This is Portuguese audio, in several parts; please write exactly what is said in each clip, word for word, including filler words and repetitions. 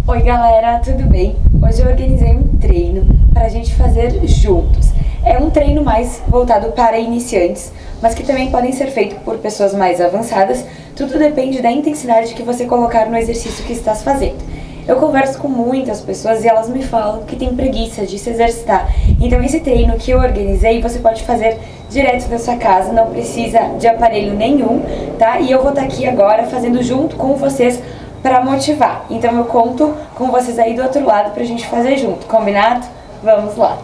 Oi galera, tudo bem? Hoje eu organizei um treino para a gente fazer juntos. É um treino mais voltado para iniciantes, mas que também podem ser feito por pessoas mais avançadas. Tudo depende da intensidade que você colocar no exercício que estás fazendo. Eu converso com muitas pessoas e elas me falam que tem preguiça de se exercitar. Então esse treino que eu organizei você pode fazer direto da sua casa, não precisa de aparelho nenhum, tá? E eu vou estar aqui agora fazendo junto com vocês para motivar. Então eu conto com vocês aí do outro lado pra gente fazer junto, combinado? Vamos lá!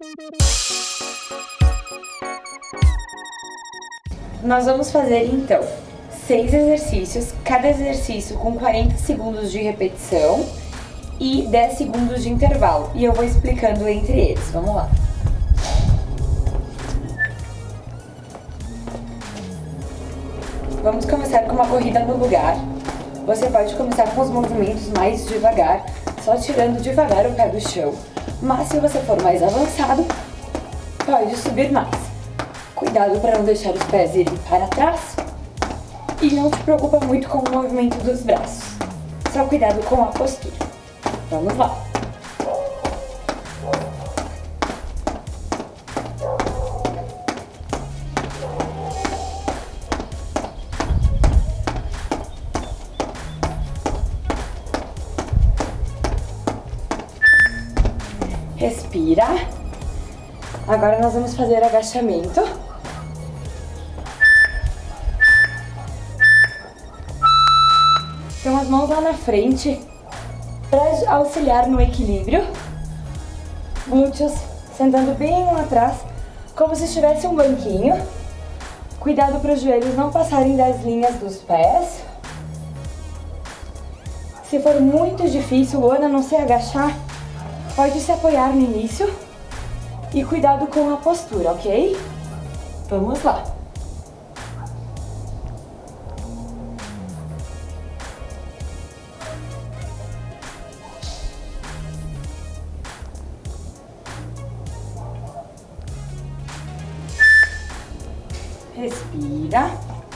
Nós vamos fazer então seis exercícios, cada exercício com quarenta segundos de repetição e dez segundos de intervalo. E eu vou explicando entre eles, vamos lá. Vamos começar com uma corrida no lugar. Você pode começar com os movimentos mais devagar, só tirando devagar o pé do chão. Mas se você for mais avançado, pode subir mais. Cuidado para não deixar os pés irem para trás. E não te preocupa muito com o movimento dos braços. Só cuidado com a postura. Vamos lá. Respira. Agora nós vamos fazer agachamento. Então as mãos lá na frente para auxiliar no equilíbrio. Glúteos sentando bem lá atrás, como se estivesse um banquinho. Cuidado para os joelhos não passarem das linhas dos pés. Se for muito difícil, Luana, não sei agachar, pode se apoiar no início e cuidado com a postura, ok? Vamos lá. Respira.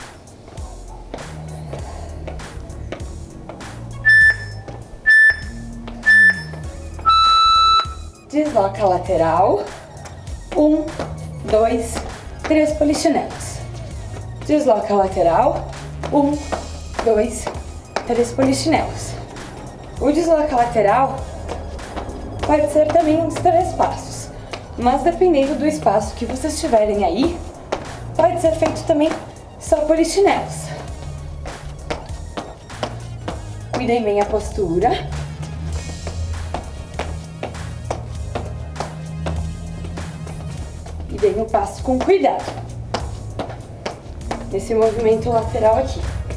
Desloca a lateral. Um, dois, três polichinelos. Desloca a lateral. Um, dois, três polichinelos. O desloca lateral pode ser também uns três passos, mas dependendo do espaço que vocês tiverem aí, pode ser feito também só polichinelos. Cuidem bem a postura. E deem o passo com cuidado. Esse movimento lateral aqui.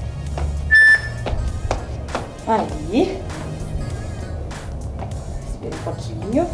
Aí. Espera um pouquinho.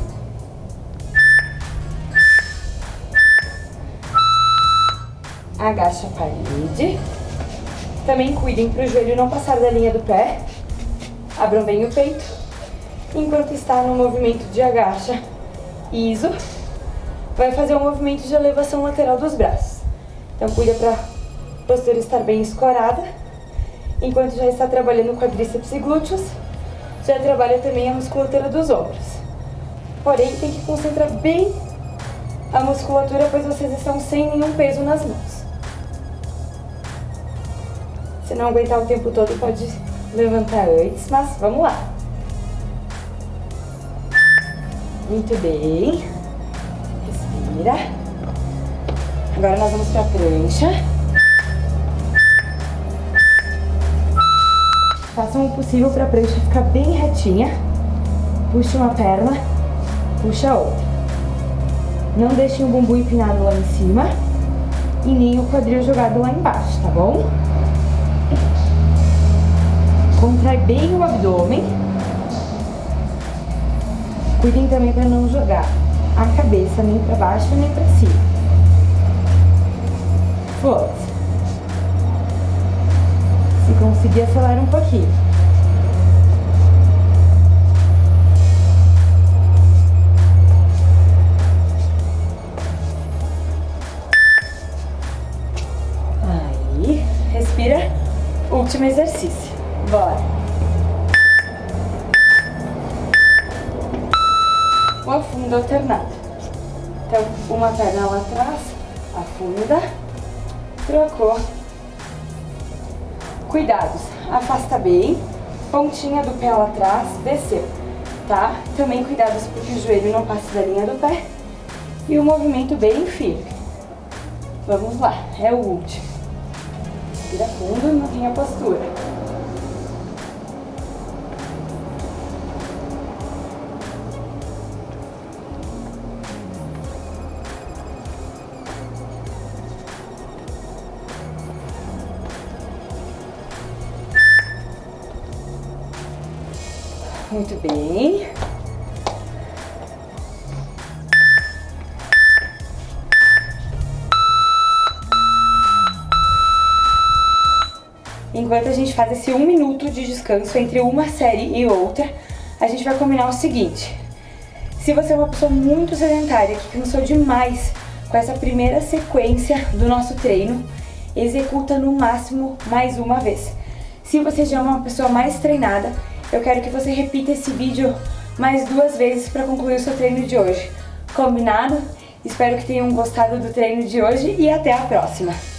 Agacha a parede. Também cuidem para o joelho não passar da linha do pé. Abram bem o peito. Enquanto está no movimento de agacha, iso, vai fazer um movimento de elevação lateral dos braços. Então cuida para a postura estar bem escorada. Enquanto já está trabalhando quadríceps e glúteos, já trabalha também a musculatura dos ombros. Porém, tem que concentrar bem a musculatura, pois vocês estão sem nenhum peso nas mãos. Se não aguentar o tempo todo, pode levantar antes, mas vamos lá. Muito bem. Respira. Agora nós vamos para a prancha. Façam o possível para a prancha ficar bem retinha. Puxe uma perna, puxa a outra. Não deixem o bumbum empinado lá em cima e nem o quadril jogado lá embaixo, tá bom? Contrai bem o abdômen. Cuidem também para não jogar a cabeça nem para baixo nem para cima. Força. Se conseguir, acelera um pouquinho. Aí, respira. Último exercício. Bora. fazendo alternado. Então, uma perna lá atrás, afunda, trocou. Cuidados, afasta bem, pontinha do pé lá atrás, desceu, tá? Também cuidados para que o joelho não passe da linha do pé. E o movimento bem firme. Vamos lá, é o último. Respira fundo e mantém a postura. Muito bem. Enquanto a gente faz esse um minuto de descanso entre uma série e outra, a gente vai combinar o seguinte. Se você é uma pessoa muito sedentária, que cansou demais com essa primeira sequência do nosso treino, executa no máximo mais uma vez. Se você já é uma pessoa mais treinada, eu quero que você repita esse vídeo mais duas vezes para concluir o seu treino de hoje. Combinado? Espero que tenham gostado do treino de hoje e até a próxima!